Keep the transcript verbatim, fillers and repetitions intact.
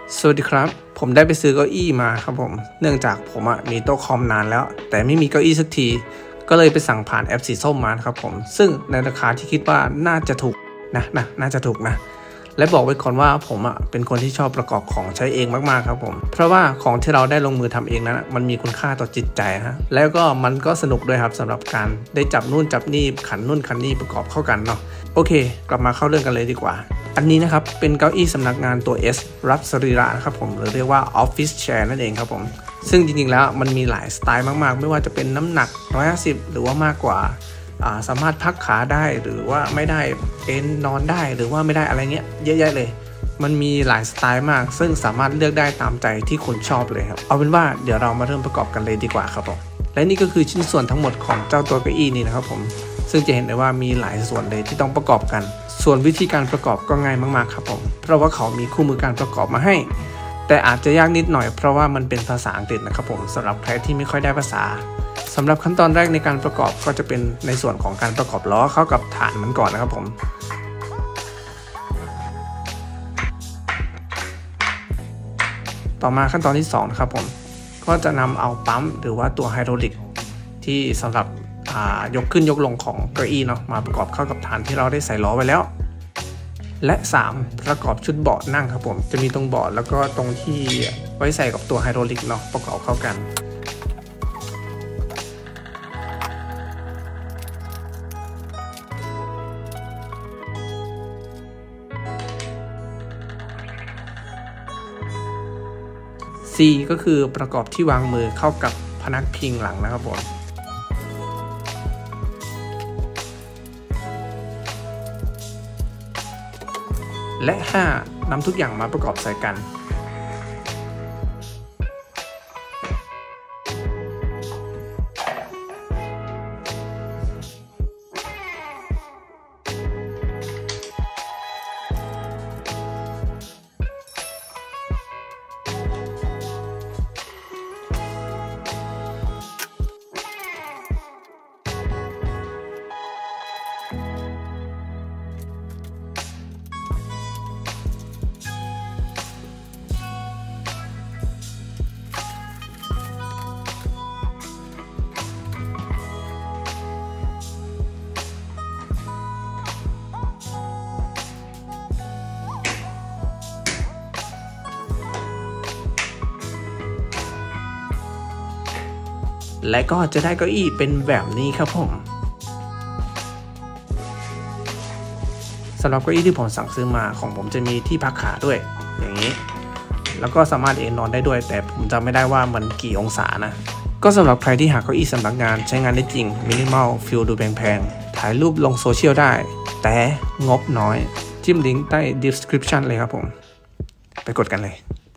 สวัสดีครับผมได้ไปซื้อเก้าอี้มาครับผมเนื่องจากผมอ่ะมีโต๊ะคอมนานแล้วแต่ไม่มีเก้าอี้สักทีก็เลยไปสั่งผ่านแอปสีส้มมาครับผมซึ่งในราคาที่คิดว่าน่าจะถูกนะนะน่าจะถูกนะและบอกไว้ก่อนว่าผมอ่ะเป็นคนที่ชอบประกอบของใช้เองมากๆครับผมเพราะว่าของที่เราได้ลงมือทำเองนั้นมันมีคุณค่าต่อจิตใจฮะแล้วก็มันก็สนุกด้วยครับสำหรับการได้จับนู่นจับนี่ขันนู่นขันนี่ประกอบเข้ากันเนาะโอเคกลับมาเข้าเรื่องกันเลยดีกว่าอันนี้นะครับเป็นเก้าอี้สำนักงานตัว S รับสรีระนะครับผมหรือเรียกว่า Office Chair นั่นเองครับผมซึ่งจริงๆแล้วมันมีหลายสไตล์มากๆไม่ว่าจะเป็นน้ำหนักหนึ่งร้อยห้าสิบหรือว่ามากกว่าสามารถพักขาได้หรือว่าไม่ได้เอนนอนได้หรือว่าไม่ได้อะไรเงี้ยเยอะแยะเลยมันมีหลายสไตล์มากซึ่งสามารถเลือกได้ตามใจที่คุณชอบเลยครับเอาเป็นว่าเดี๋ยวเรามาเริ่มประกอบกันเลยดีกว่าครับผมและนี่ก็คือชิ้นส่วนทั้งหมดของเจ้าตัวเก้าอี้นี้นะครับผมซึ่งจะเห็นได้ว่ามีหลายส่วนเลยที่ต้องประกอบกันส่วนวิธีการประกอบก็ง่ายมากๆครับผมเพราะว่าเขามีคู่มือการประกอบมาให้แต่อาจจะยากนิดหน่อยเพราะว่ามันเป็นภาษาอังกฤษนะครับผมสำหรับใครที่ไม่ค่อยได้ภาษาสำหรับขั้นตอนแรกในการประกอบก็จะเป็นในส่วนของการประกอบล้อเข้ากับฐานมันก่อนนะครับผมต่อมาขั้นตอนที่สองนะครับผมก็จะนำเอาปั๊มหรือว่าตัวไฮดรอลิกที่สำหรับยกขึ้นยกลงของเก้าอี้เนาะมาประกอบเข้ากับฐานที่เราได้ใส่ล้อไว้แล้วและสามประกอบชุดเบาะนั่งครับผมจะมีตรงเบาะแล้วก็ตรงที่ไว้ใส่กับตัวไฮดรอลิกเนาะประกอบเข้ากันสี่ก็คือประกอบที่วางมือเข้ากับพนักพิงหลังนะครับผมและห้านำทุกอย่างมาประกอบใส่กันและก็จะได้เก้าอี้เป็นแบบนี้ครับผมสำหรับเก้าอี้ที่ผมสั่งซื้อมาของผมจะมีที่พักขาด้วยอย่างนี้แล้วก็สามารถเอนนอนได้ด้วยแต่ผมจำไม่ได้ว่ามันกี่องศานะก็สำหรับใครที่หาเก้าอี้สำนักงานใช้งานได้จริงมินิมอลฟิลดูแพงๆถ่ายรูปลงโซเชียลได้แต่งบน้อยจิ้มลิงก์ใต้ description เลยครับผมไปกดกันเลย